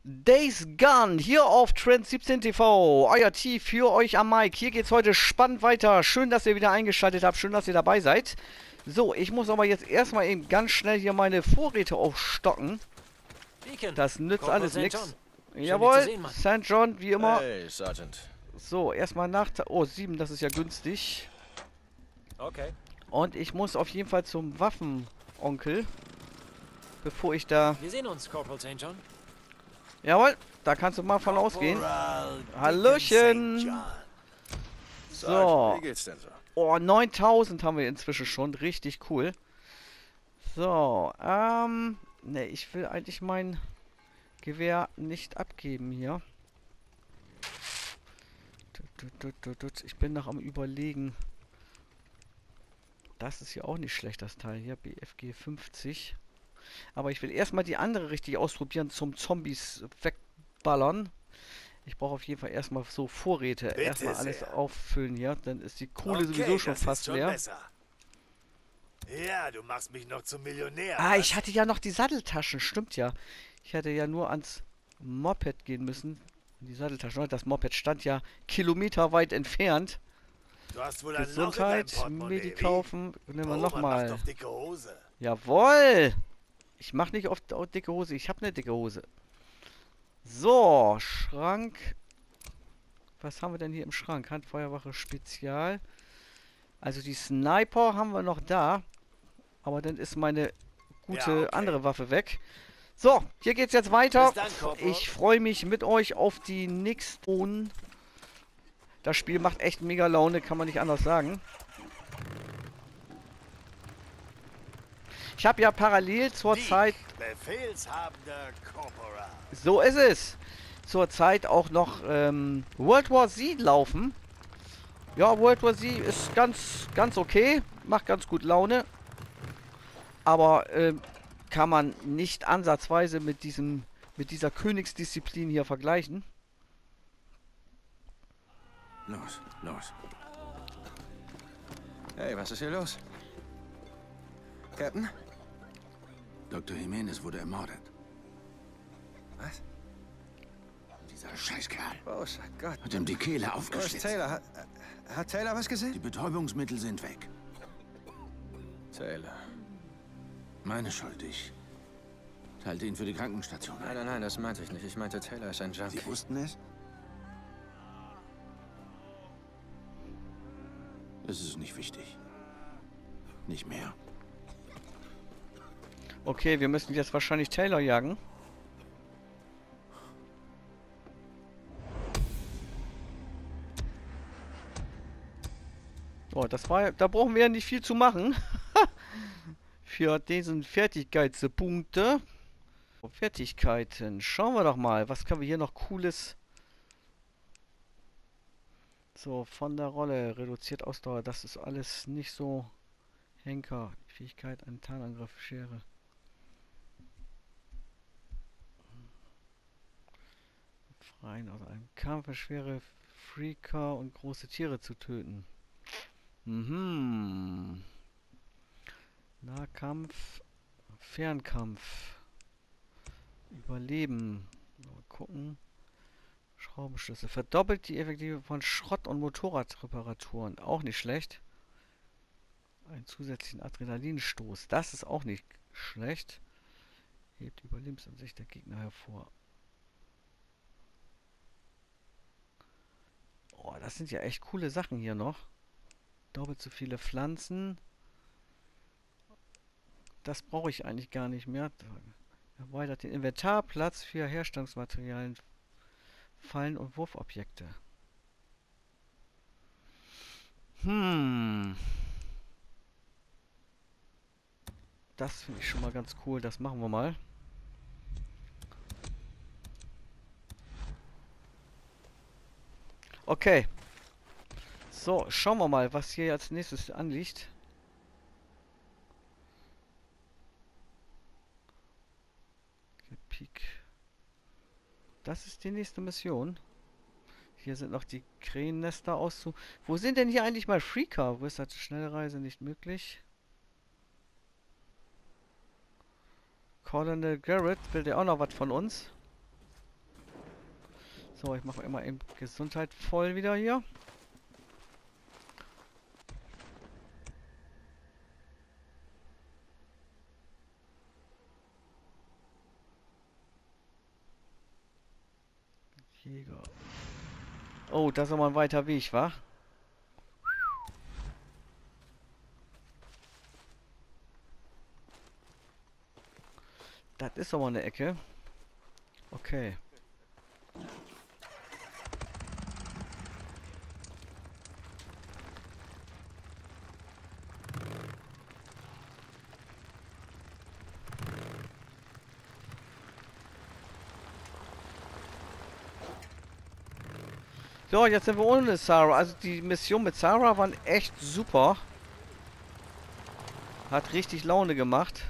Days Gone hier auf Trend 17 TV. Euer T für euch am Mic. Hier geht's heute spannend weiter. Schön, dass ihr wieder eingeschaltet habt. Schön, dass ihr dabei seid. So, ich muss aber jetzt erstmal eben ganz schnell hier meine Vorräte aufstocken. Das nützt alles nichts. Jawohl, St. John, wie immer. Hey, Sergeant. So, erstmal nach... Oh, 7, das ist ja günstig. Okay. Und ich muss auf jeden Fall zum Waffenonkel. Bevor ich da... Wir sehen uns, Corporal St. John. Jawohl, da kannst du mal von ausgehen. Hallöchen. So. Sergeant, wie geht's denn so? Oh, 9000 haben wir inzwischen schon. Richtig cool. So, ne, ich will eigentlich mein Gewehr nicht abgeben hier. Ich bin noch am Überlegen. Das ist ja auch nicht schlecht, das Teil hier. BFG 50. Aber ich will erstmal die andere richtig ausprobieren zum Zombies wegballern. Ich brauche auf jeden Fall erstmal so Vorräte. Bitte erstmal alles sehr. auffüllen hier. Dann ist die Kohle Okay, sowieso schon das ist fast schon leer. besser. Ja, du machst mich noch zum Millionär. Ah, was? ich hatte ja noch die Satteltaschen. Stimmt ja. Ich hätte ja nur ans Moped gehen müssen. Die Satteltaschen. Das Moped stand ja kilometerweit entfernt. Du hast wohl ein Loch in Gesundheit, deinem Portemonnaie, Medi wie? kaufen. Nehmen wir Oh, man nochmal. macht doch dicke Hose. Jawohl! Ich mache nicht oft dicke Hose. Ich habe eine dicke Hose. So, Schrank. Was haben wir denn hier im Schrank? Handfeuerwache Spezial. Also die Sniper haben wir noch da. Aber dann ist meine gute Ja, okay. andere Waffe weg. So, hier geht's jetzt weiter. Bis dann, Corporal. Ich freue mich mit euch auf die nächsten. Das Spiel macht echt mega Laune, kann man nicht anders sagen. Ich habe ja parallel zur Zeit, Befehlshabender Corporal. so ist es, zur Zeit auch noch World War Z laufen. Ja, World War Z ist ganz okay, macht ganz gut Laune. Aber kann man nicht ansatzweise mit dieser Königsdisziplin hier vergleichen. Los, los. Hey, was ist hier los? Captain? Dr. Jimenez wurde ermordet. Was? Dieser Scheißkerl Großer Gott. hat ihm die Kehle Wo ist aufgeschlitzt. Taylor? Hat Taylor was Die gesehen? Betäubungsmittel sind weg. Taylor. Meine Schuld, ich teilte ihn für die Krankenstation Nein, ein. nein, nein, das meinte ich nicht. Ich meinte, Taylor ist ein Junkie. Sie wussten es? Es ist nicht wichtig. Nicht mehr. Okay, wir müssen jetzt wahrscheinlich Taylor jagen. Oh, da brauchen wir ja nicht viel zu machen. Für diesen Fertigkeitspunkte. Fertigkeiten. Schauen wir doch mal, was können wir hier noch Cooles. So, von der Rolle. Reduziert Ausdauer. Das ist alles nicht so. Henker. Fähigkeit, ein Tarnangriff, Schere. Freien aus einem Kampf, schwere Freaker und große Tiere zu töten. Mhm. Nahkampf, Fernkampf. Überleben. Mal gucken. Schraubenschlüssel. Verdoppelt die Effektive von Schrott- und Motorradreparaturen. Auch nicht schlecht. Einen zusätzlichen Adrenalinstoß. Das ist auch nicht schlecht. Hebt die Überlebensansicht der Gegner hervor. Oh, das sind ja echt coole Sachen hier noch. Doppelt so viele Pflanzen. Das brauche ich eigentlich gar nicht mehr. Erweitert den Inventarplatz für Herstellungsmaterialien, Fallen und Wurfobjekte. Das finde ich schon mal ganz cool. Das machen wir mal. Okay. So, schauen wir mal, was hier als nächstes anliegt. Peak. Das ist die nächste Mission. Hier sind noch die Krähennester auszu... Wo sind denn hier eigentlich mal Freaker? Wo ist das? Schnellreise nicht möglich? Colonel Garrett will der auch noch was von uns. So, ich mache immer eben Gesundheit voll wieder hier. Jäger. Oh, das ist aber ein weiter Weg, wa? Das ist aber eine Ecke. Okay. So, jetzt sind wir ohne Sarah. Also die Mission mit Sarah waren echt super. Hat richtig Laune gemacht.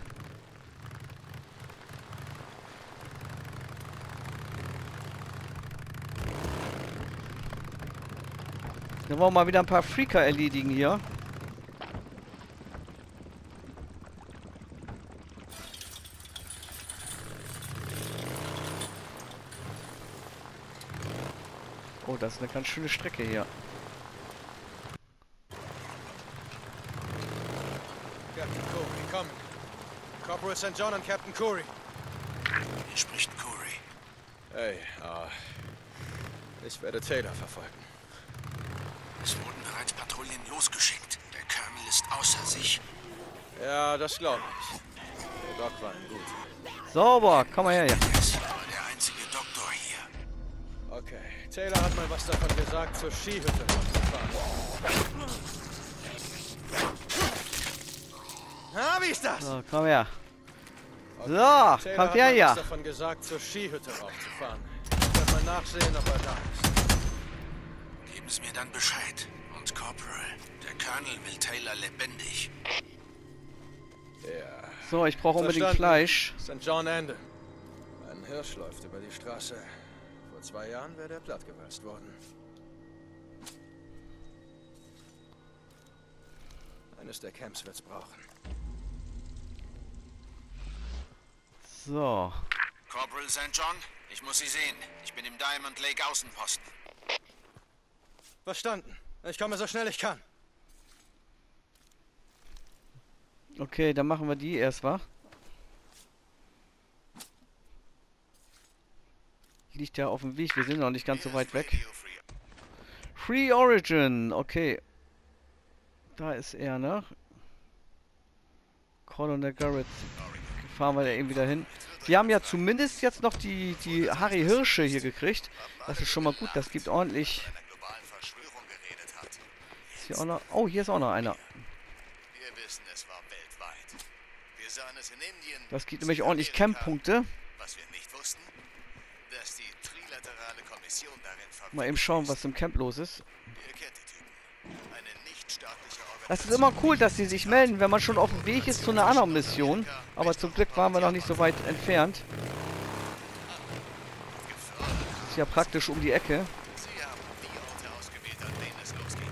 Dann wollen wir mal wieder ein paar Freaker erledigen hier. Oh, das ist eine ganz schöne Strecke hier. Captain Corey, kommen. Corporal St. John und Captain Corey. Hier spricht Corey. Hey, ich werde Taylor verfolgen. Es wurden bereits Patrouillen losgeschickt. Der Colonel ist außer sich. Ja, das glaube ich. Der Doc war ihm gut. Sauber, komm mal her hier. Er ist aber der einzige Doktor hier. Okay, Taylor hat mal was davon gesagt, zur Skihütte fahren. Ah, wie ist das? So, komm her. Okay. So, Taylor kommt hat her mal hier. was davon gesagt, zur Skihütte raufzufahren. Ich werde mal nachsehen, ob er da ist. Geben Sie mir dann Bescheid. Und Corporal, der Colonel will Taylor lebendig. Ja. So, ich brauche unbedingt Verstanden. Fleisch. St. John Ende. Ein Hirsch läuft über die Straße. Vor 2 Jahren wäre der plattgewalzt worden. Eines der Camps wird's brauchen. So. Corporal St. John, ich muss Sie sehen. Ich bin im Diamond Lake Außenposten. Verstanden. Ich komme so schnell ich kann. Okay, dann machen wir die erst, wa? Liegt ja auf dem Weg, wir sind noch nicht ganz so weit weg. Free Origin, okay. Da ist er, ne? Colonel Garrett. Fahren wir da eben wieder hin. Wir haben ja zumindest jetzt noch die Harry Hirsche hier gekriegt. Das ist schon mal gut, das gibt ordentlich... Ist hier auch noch... Oh, hier ist auch noch einer. Wir wissen, es war weltweit. Wir sahen es in Indien. Das gibt nämlich ordentlich Camp-Punkte. Was wir nicht wussten, dass die trilaterale Kommission darin Mal eben schauen, was im Camp los ist. Ihr kennt die Typen. Eine nichtstaatliche Das ist immer cool, dass sie sich melden, wenn man schon auf dem Weg ist zu einer anderen Mission. Aber zum Glück waren wir noch nicht so weit entfernt. Ist ja praktisch um die Ecke. Sie haben die Orte ausgewählt, an denen es losgeht.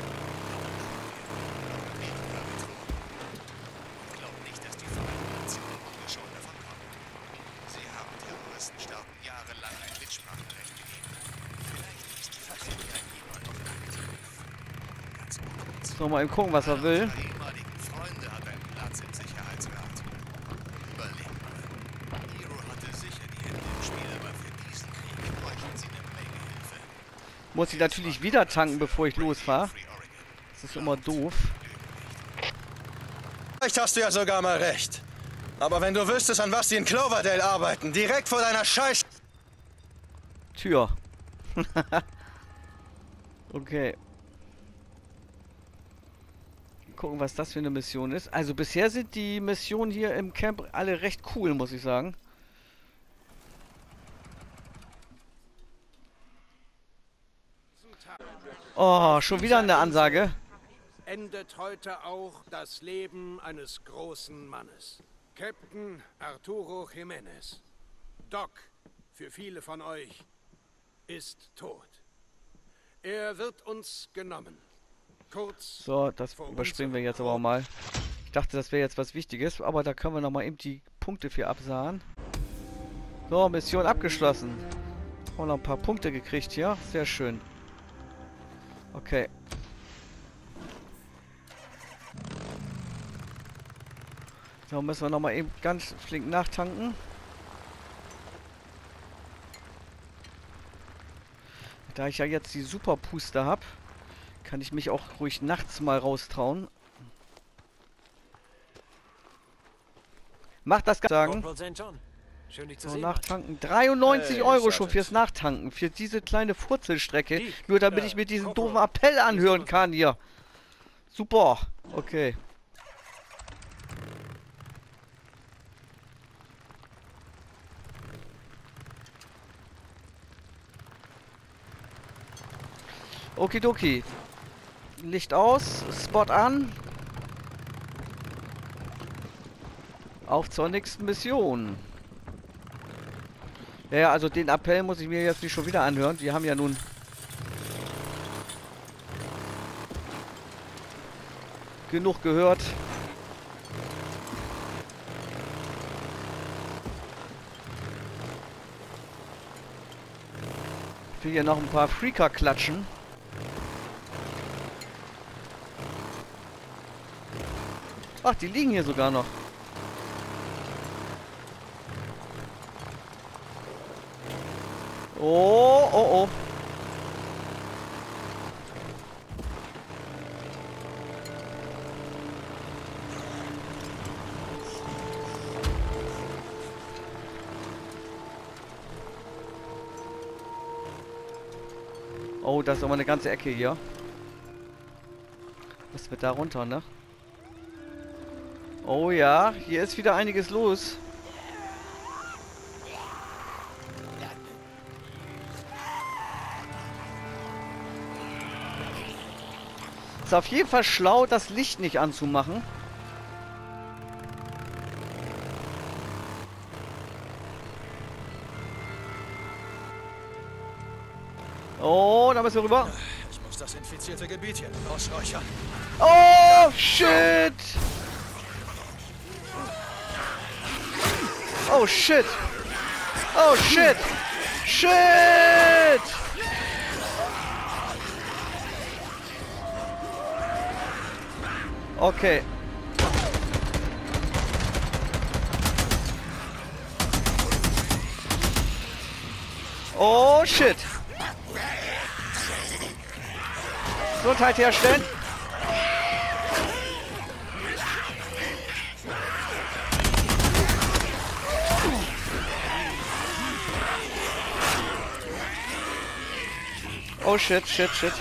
Ich glaube nicht, dass die Vereinten Nationen ungeschoren davon kommen. Sie haben Terroristenstaaten jahrelang ein Mitspracherecht gegeben. Vielleicht ist die Familie jemand noch aktiv. Ganz unten. So, mal eben gucken, was er will. Ihre ehemaligen Freunde hat einen Platz im Sicherheitsrat. Überlegt mal. Hero hatte sicher die Hände im Spiel, aber für diesen Krieg bräuchten sie eine Menge Hilfe. Muss ich natürlich wieder tanken, bevor ich losfahre. Das ist immer doof. Vielleicht hast du ja sogar mal recht. Aber wenn du wüsstest, an was die in Cloverdale arbeiten, direkt vor deiner Scheiß... Tür. Okay. Gucken, was das für eine Mission ist. Also bisher sind die Missionen hier im Camp alle recht cool, muss ich sagen. Oh, schon wieder eine Ansage. Endet heute auch das Leben eines großen Mannes. Captain Arturo Jiménez. Doc, für viele von euch, ist tot. Er wird uns genommen. Kurz So, das überspringen wir jetzt aber auch mal. Ich dachte, das wäre jetzt was Wichtiges, aber da können wir nochmal eben die Punkte für absahen. So, Mission abgeschlossen. Auch noch ein paar Punkte gekriegt hier. Sehr schön. Okay. So, müssen wir nochmal eben ganz flink nachtanken. Da ich ja jetzt die Superpuste habe, kann ich mich auch ruhig nachts mal raustrauen. Macht das sagen. Corporal St. John. Schön, dich zu So, sehen. nachtanken. 93 Hey, Euro schon Sergeant. fürs Nachtanken. Für diese kleine Furzelstrecke. Dick, Nur damit ich mir diesen Corporal. doofen Appell anhören kann hier. Super. Okay. Okidoki. Licht aus. Spot an. Auf zur nächsten Mission. Ja, also den Appell muss ich mir jetzt nicht schon wieder anhören. Die haben ja nun genug gehört. Ich will hier noch ein paar Freaker klatschen. Ach, die liegen hier sogar noch. Oh, oh, oh. Oh, das ist aber eine ganze Ecke hier. Was wird da runter, ne? Oh ja, hier ist wieder einiges los. Ist auf jeden Fall schlau, das Licht nicht anzumachen. Oh, da müssen wir rüber. Ich muss das infizierte Gebiet hier ausräuchern. Oh, shit! Oh, shit! Oh, shit! Shit! Okay. Oh, shit! Gesundheit herstellen. Oh shit, shit, shit.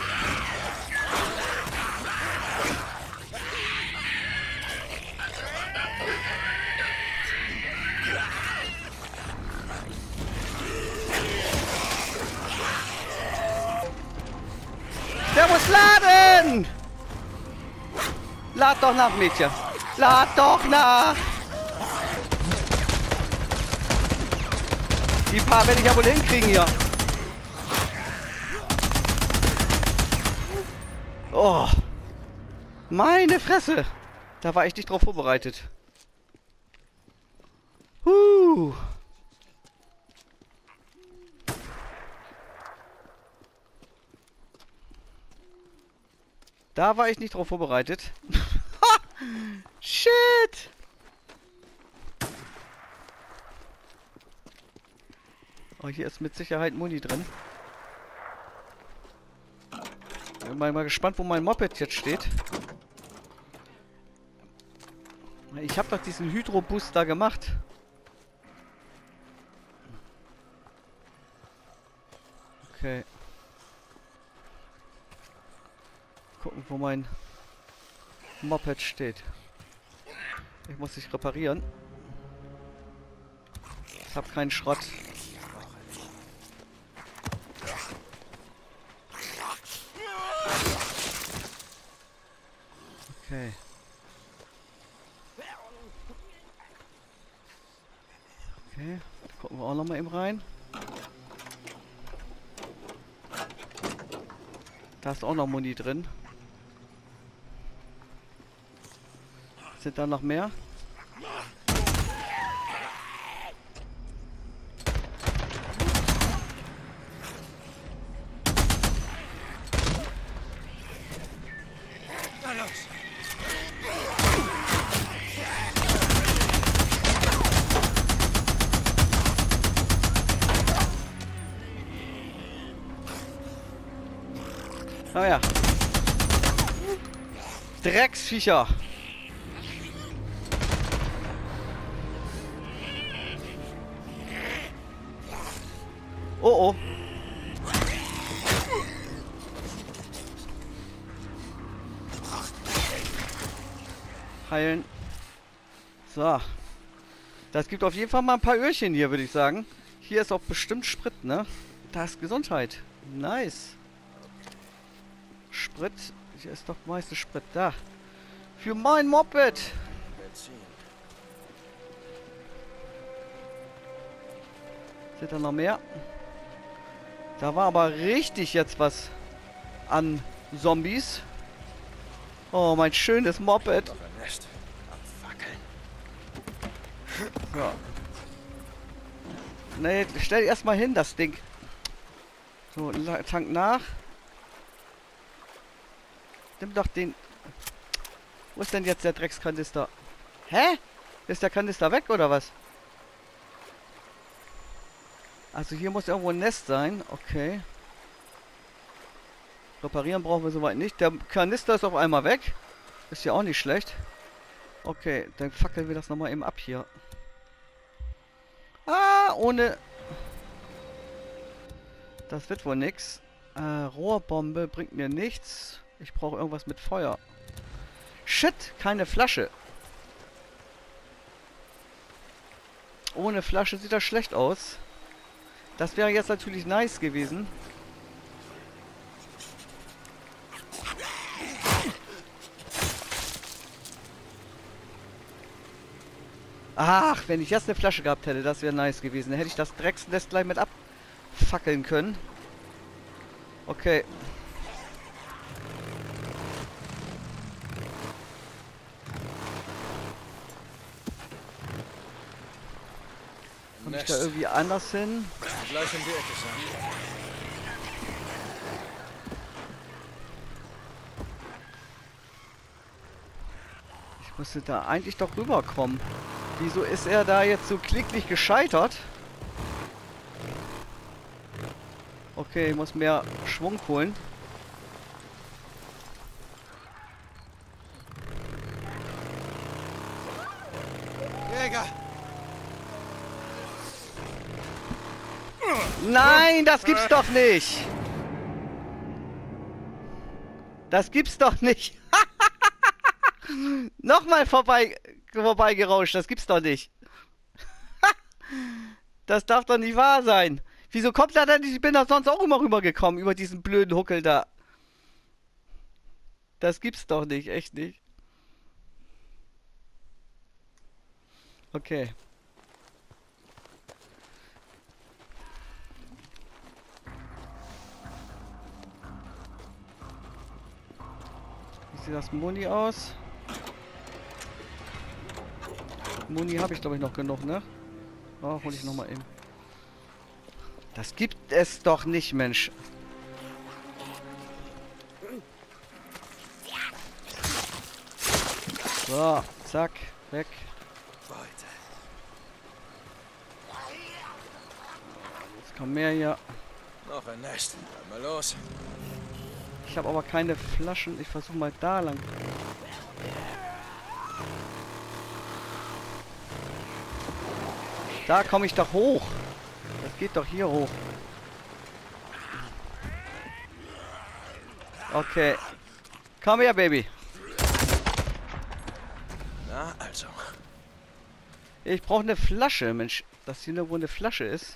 Der muss laden! Lad doch nach, Mädchen. Lad doch nach! Die paar werde ich ja wohl hinkriegen hier. Oh. Meine Fresse. Da war ich nicht drauf vorbereitet. Da war ich nicht drauf vorbereitet. Shit! Oh, hier ist mit Sicherheit Muni drin. Bin mal gespannt, wo mein Moped jetzt steht. Ich habe doch diesen Hydro-Boost da gemacht. Okay. Gucken, wo mein Moped steht. Ich muss dich reparieren. Ich habe keinen Schrott. Okay. Okay, gucken wir auch noch mal eben rein. Da ist auch noch Muni drin. Sind da noch mehr? Naja. Drecksviecher. Oh oh. Heilen. So. Das gibt auf jeden Fall mal ein paar Öhrchen hier, würde ich sagen. Hier ist auch bestimmt Sprit, ne? Da ist Gesundheit. Nice. Sprit. Hier ist doch meistens Sprit. Da. Für mein Moped. Benzin. Sind da noch mehr? Da war aber richtig jetzt was an Zombies. Oh, mein schönes Moped. Noch ein Nest. Abfackeln. Ja. Nee, stell erstmal hin, das Ding. So, Tank nach. Nimm doch den... Wo ist denn jetzt der Dreckskanister? Hä? Ist der Kanister weg, oder was? Also hier muss irgendwo ein Nest sein. Okay. Reparieren brauchen wir soweit nicht. Der Kanister ist auf einmal weg. Ist ja auch nicht schlecht. Okay, dann fackeln wir das nochmal eben ab hier. Ah, ohne... Das wird wohl nix. Rohrbombe bringt mir nichts. Ich brauche irgendwas mit Feuer. Shit, keine Flasche. Ohne Flasche sieht das schlecht aus. Das wäre jetzt natürlich nice gewesen. Ach, wenn ich jetzt eine Flasche gehabt hätte, das wäre nice gewesen. Dann hätte ich das Drecksnest gleich mit abfackeln können. Okay. Komme ich da irgendwie anders hin? Gleich um die Ecke sein. Ich musste da eigentlich doch rüberkommen. Wieso ist er da jetzt so klicklich gescheitert? Okay, ich muss mehr Schwung holen. Jäger! Nein, das gibt's doch nicht! Das gibt's doch nicht! Nochmal vorbeigerauscht, das gibt's doch nicht. Das darf doch nicht wahr sein. Wieso kommt er denn? Ich bin da sonst auch immer rübergekommen, über diesen blöden Huckel da. Das gibt's doch nicht, echt nicht. Okay. Wie sieht das Muni aus? Muni habe ich glaube ich noch genug, ne? Oh, hol ich nochmal eben. Das gibt es doch nicht, Mensch. So, zack, weg. Beute. Jetzt kommt mehr hier. Noch ein Nest. Dann mal los. Ich habe aber keine Flaschen. Ich versuche mal da lang. Da komme ich doch hoch. Das geht doch hier hoch. Okay. Komm her, Baby. Na, also. Ich brauche eine Flasche, Mensch. Dass hier irgendwo eine Flasche ist.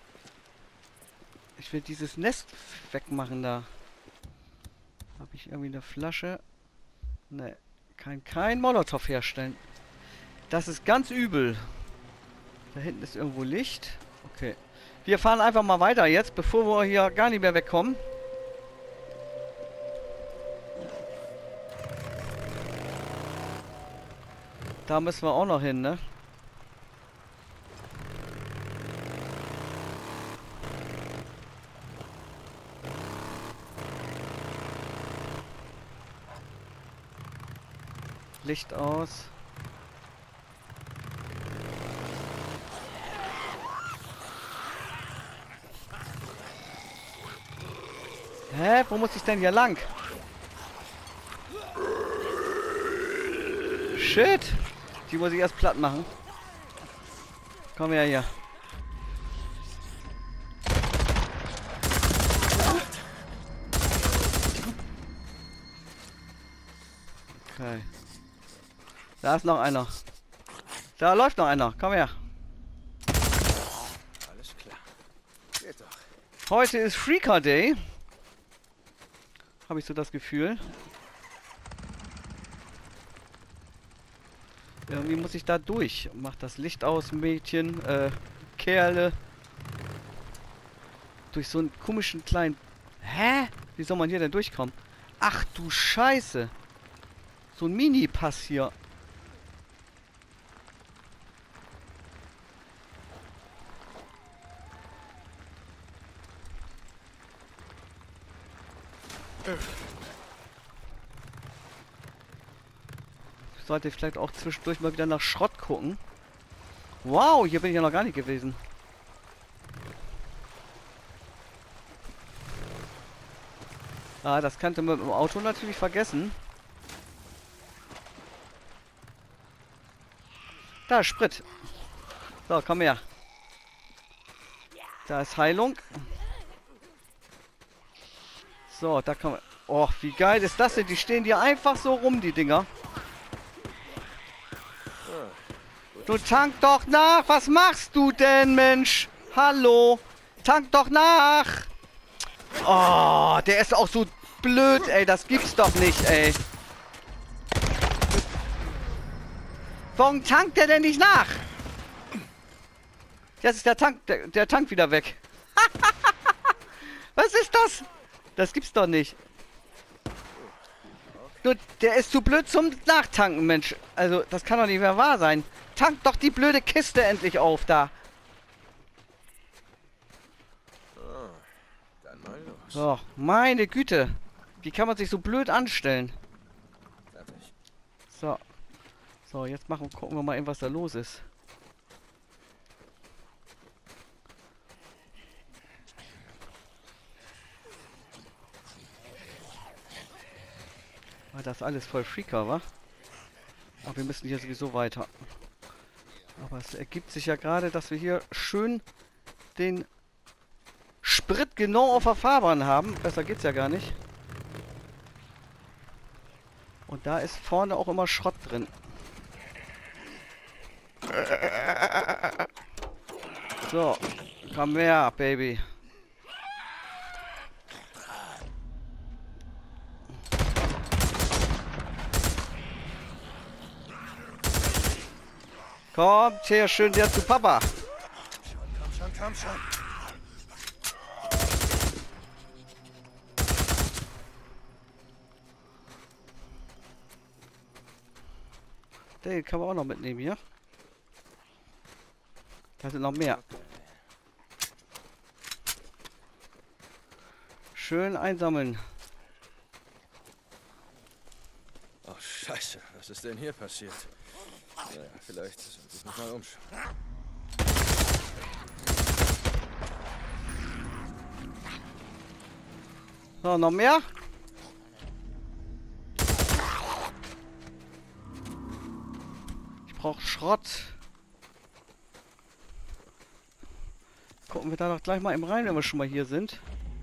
Ich will dieses Nest wegmachen da. Habe ich irgendwie eine Flasche? Ne, kann kein Molotow herstellen. Das ist ganz übel. Da hinten ist irgendwo Licht. Okay. Wir fahren einfach mal weiter jetzt, bevor wir hier gar nicht mehr wegkommen. Da müssen wir auch noch hin, ne? Licht aus. Hä? Wo muss ich denn hier lang? Shit! Die muss ich erst platt machen. Komm her hier. Okay. Da ist noch einer. Da läuft noch einer. Komm her. Alles klar. Geht doch. Heute ist Freaker Day. Habe ich so das Gefühl. Irgendwie muss ich da durch. Mach das Licht aus, Mädchen, Kerle. Durch so einen komischen kleinen... Hä? Wie soll man hier denn durchkommen? Ach du Scheiße. So ein Mini-Pass hier. Ich sollte vielleicht auch zwischendurch mal wieder nach Schrott gucken. Wow, hier bin ich ja noch gar nicht gewesen. Ah, das kannte man mit dem Auto natürlich vergessen. Da ist Sprit. So, komm her. Da ist Heilung. So, da kann man... Oh, wie geil ist das denn? Die stehen hier einfach so rum, die Dinger. Du tank doch nach! Was machst du denn, Mensch? Hallo? Tank doch nach! Oh, der ist auch so blöd, ey. Das gibt's doch nicht, ey. Warum tankt der denn nicht nach? Jetzt ist der Tank wieder weg. Was ist das? Das gibt's doch nicht. Nur, der ist zu blöd zum Nachtanken, Mensch. Also, das kann doch nicht mehr wahr sein. Tank doch die blöde Kiste endlich auf, da. Dann mal los. So, meine Güte. Wie kann man sich so blöd anstellen? Fertig. So. So, jetzt gucken wir mal eben, was da los ist. War das alles voll Freaker, wa? Aber wir müssen hier sowieso weiter. Aber es ergibt sich ja gerade, dass wir hier schön den Sprit genau auf der Fahrbahn haben. Besser geht's ja gar nicht. Und da ist vorne auch immer Schrott drin. So, komm her, Baby. Kommt her, schön der zu Papa. Komm schon. Den kann man auch noch mitnehmen hier. Da sind noch mehr. Schön einsammeln. Oh, Scheiße. Was ist denn hier passiert? Naja, vielleicht sollte ich mich mal umschauen. So, noch mehr? Ich brauche Schrott. Gucken wir da doch gleich mal eben rein, wenn wir schon mal hier sind.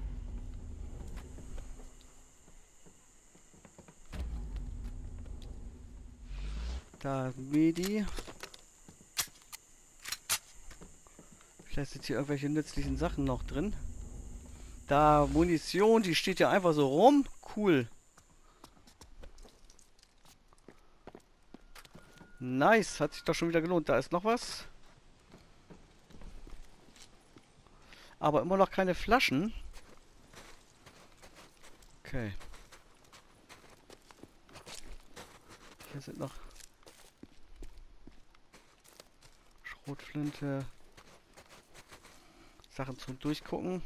Da Medi. Vielleicht sind hier irgendwelche nützlichen Sachen noch drin. Da Munition, die steht ja einfach so rum. Cool. Nice, hat sich doch schon wieder gelohnt. Da ist noch was. Aber immer noch keine Flaschen. Okay. Hier sind noch Schrotflinte. Sachen zum Durchgucken.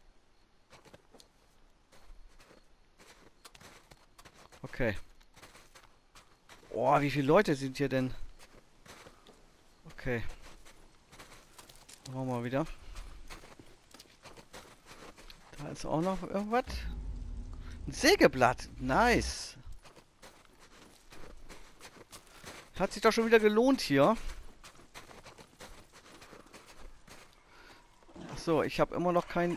Okay. Oh, wie viele Leute sind hier denn? Okay. Machen wir mal wieder. Da ist auch noch irgendwas. Ein Sägeblatt. Nice. Hat sich doch schon wieder gelohnt hier. So, ich habe immer noch keinen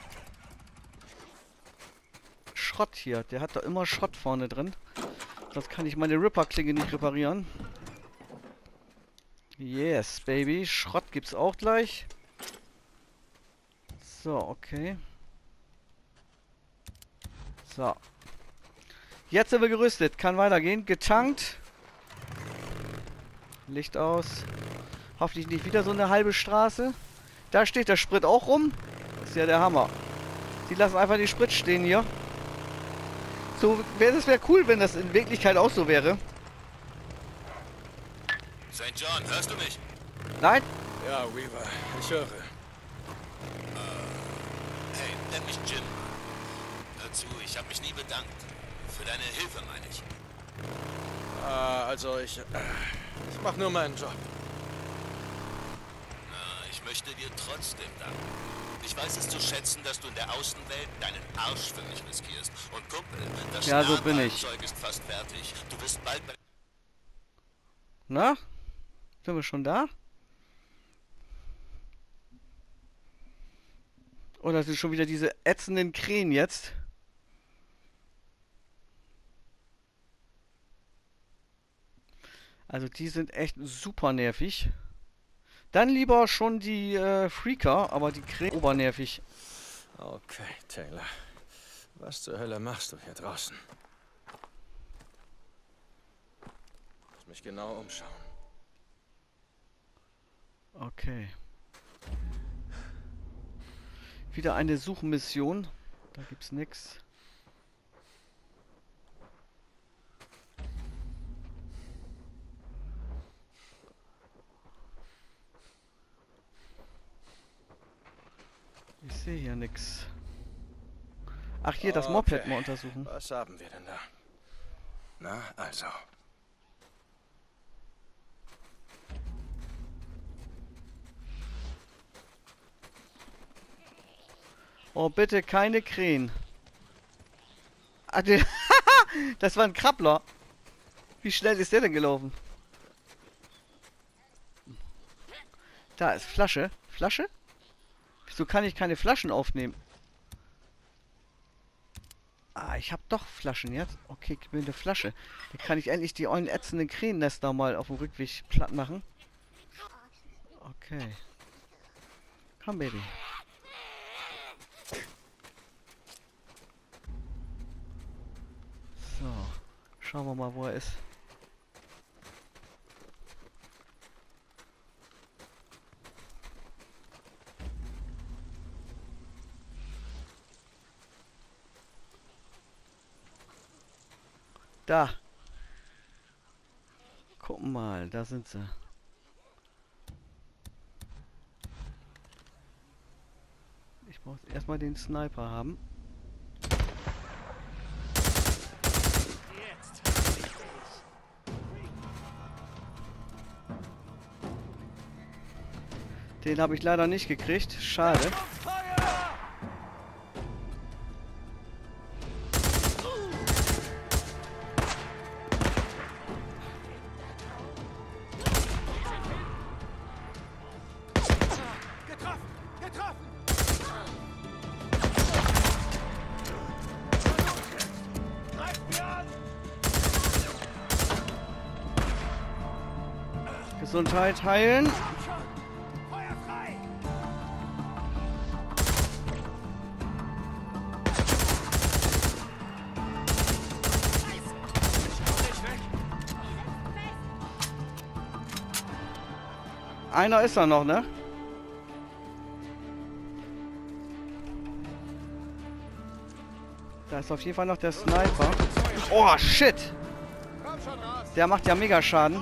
Schrott hier. Der hat doch immer Schrott vorne drin. Sonst kann ich meine Ripper-Klinge nicht reparieren. Yes, Baby. Schrott gibt's auch gleich. So, okay. So. Jetzt sind wir gerüstet. Kann weitergehen. Getankt. Licht aus. Hoffentlich nicht wieder so eine halbe Straße. Da steht der Sprit auch rum. Das ist ja der Hammer. Die lassen einfach den Sprit stehen hier. So, das wäre cool, wenn das in Wirklichkeit auch so wäre. St. John, hörst du mich? Nein? Ja, Weaver, ich höre. Hey, nenn mich Jim. Hör zu, ich habe mich nie bedankt. Für deine Hilfe, meine ich. Also ich mach nur meinen Job. Ich möchte dir trotzdem danken. Ich weiß es zu schätzen, dass du in der Außenwelt deinen Arsch für mich riskierst. Und Kumpel, das Ja, so bin ich. Zeug ist fast fertig. Du wirst bald bei... Na? Sind wir schon da? Oder sind schon wieder diese ätzenden Krähen jetzt? Also die sind echt super nervig. Dann lieber schon die Freaker, aber die Krähen obernervig. Okay, Taylor. Was zur Hölle machst du hier draußen? Lass mich genau umschauen. Okay. Wieder eine Suchmission. Da gibt's nix. Ich sehe hier nix. Ach, hier, das Moped mal untersuchen. Was haben wir denn da? Na, also. Oh, bitte keine Krähen. Ah, das war ein Krabbler. Wie schnell ist der denn gelaufen? Da ist Flasche. Flasche? Wieso kann ich keine Flaschen aufnehmen? Ah, ich habe doch Flaschen jetzt. Okay, gib mir eine Flasche. Dann kann ich endlich die ollen ätzenden Krähennester mal auf dem Rückweg platt machen. Okay. Komm, Baby. So. Schauen wir mal, wo er ist. Da. Gucken mal, da sind sie. Ich muss erstmal den Sniper haben. Den habe ich leider nicht gekriegt. Schade. Gesundheit heilen. Einer ist da noch, ne? Da ist auf jeden Fall noch der Sniper. Oh, shit! Der macht ja mega Schaden.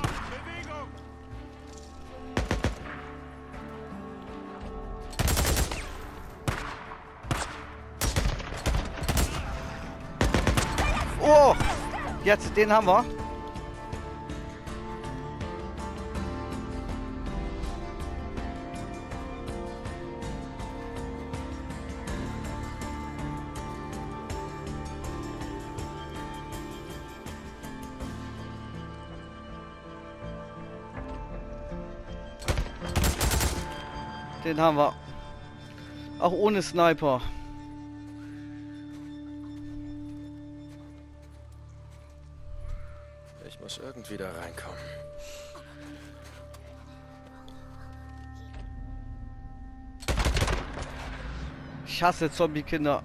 Oh! Jetzt, den haben wir. Den haben wir. Auch ohne Sniper. Ich muss irgendwie da reinkommen. Ich hasse Zombie-Kinder.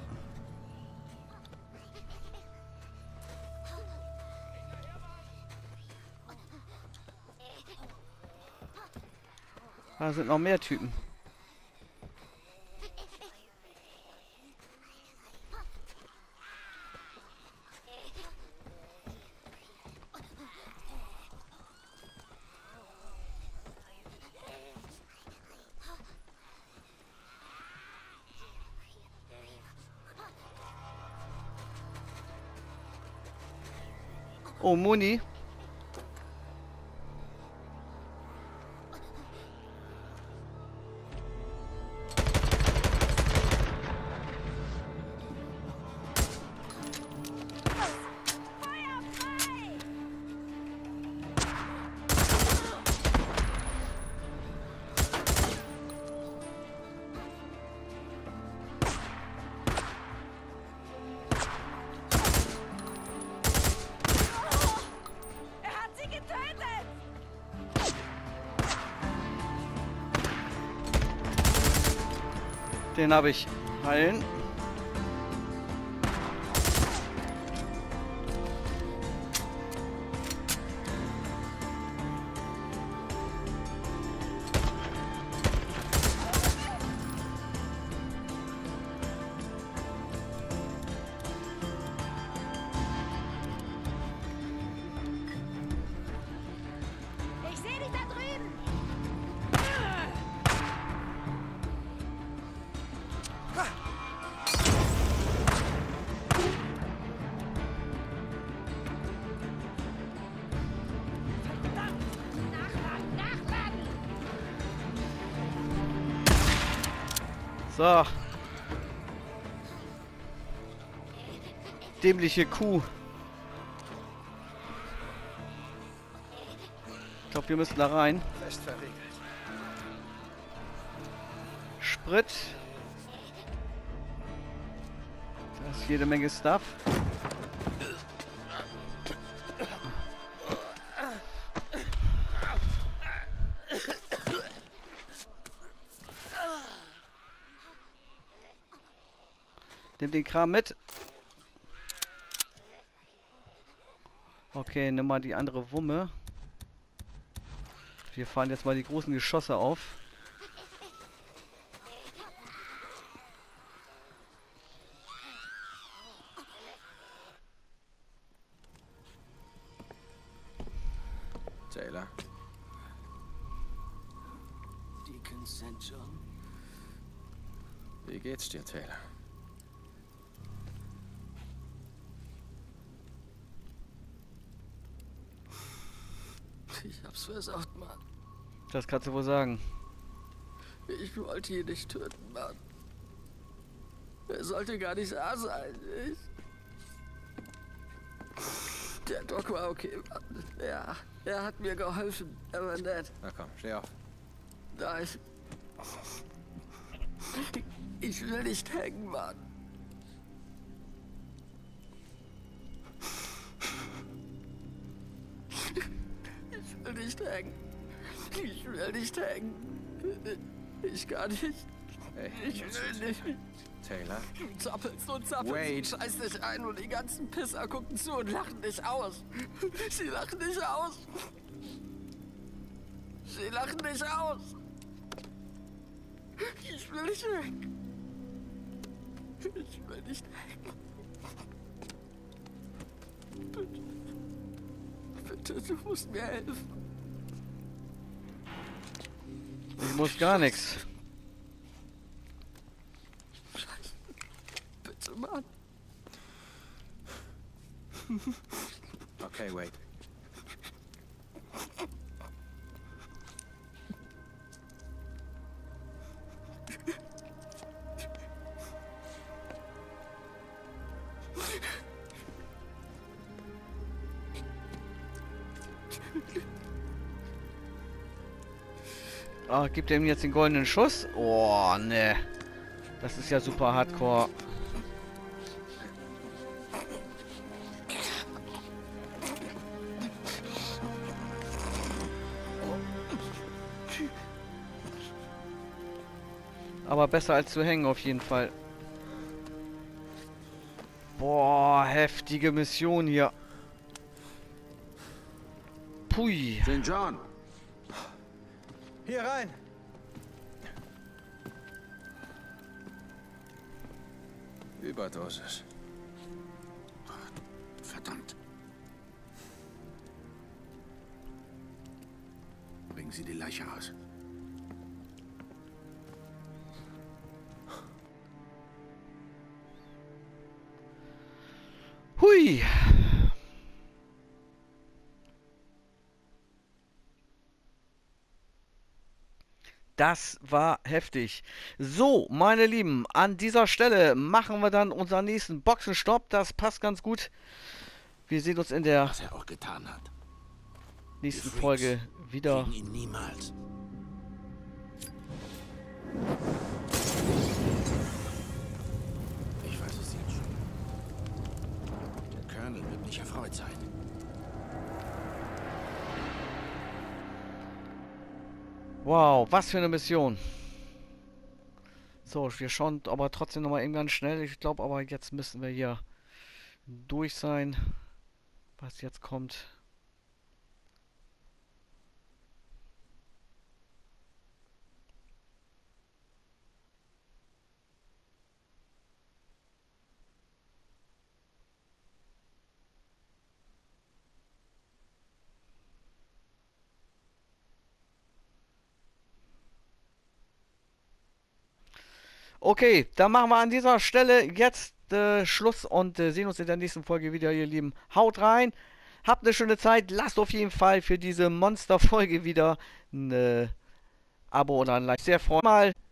Da sind noch mehr Typen. Oh, Muni. Den habe ich. Heilen. Ich sehe dich da drüben. So. Dämliche Kuh. Ich glaube, wir müssen da rein. Fest verriegelt. Sprit. Da ist jede Menge Stuff. Nimm den Kram mit. Okay, nimm mal die andere Wumme. Wir fahren jetzt mal die großen Geschosse auf. Taylor. Deacon St. John. Wie geht's dir, Taylor? Ich hab's versaut, Mann. Das kannst du wohl sagen. Ich wollte ihn nicht töten, Mann. Er sollte gar nicht da sein. Der Doc war okay, Mann. Ja, er hat mir geholfen. Er war nett. Na komm, steh auf. Da ich will nicht hängen, Mann. Ich will nicht hängen. Ich will nicht hängen. Ich gar nicht. Hey, Ich will nicht. Taylor. Du zappelst und zappelst Wait. und scheißt dich ein und die ganzen Pisser gucken zu und lachen dich aus. Sie lachen dich aus. Sie lachen dich aus. Ich will nicht weg. Ich will nicht weg. Bitte. Bitte, du musst mir helfen. Ich muss gar nichts. Scheiße. Bitte, Mann. Okay, wait. Ah, gibt er ihm jetzt den goldenen Schuss? Oh, ne. Das ist ja super hardcore. Aber besser als zu hängen auf jeden Fall. Boah, heftige Mission hier. Pui. St. John. Hier rein! Überdosis. Verdammt. Bringen Sie die Leiche raus. Hui. Das war heftig. So, meine Lieben, an dieser Stelle machen wir dann unseren nächsten Boxenstopp. Das passt ganz gut. Wir sehen uns in der Was er auch getan hat. nächsten Die Freaks Folge wieder. kriegen ihn niemals. Ich weiß es jetzt schon. Der Colonel wird nicht erfreut sein. Wow, was für eine Mission. So, wir schauen aber trotzdem nochmal eben ganz schnell. Ich glaube aber, jetzt müssen wir hier durch sein, was jetzt kommt. Okay, dann machen wir an dieser Stelle jetzt Schluss und sehen uns in der nächsten Folge wieder, ihr Lieben. Haut rein, habt eine schöne Zeit, lasst auf jeden Fall für diese Monster-Folge wieder ein Abo oder ein Like. Sehr freundlich.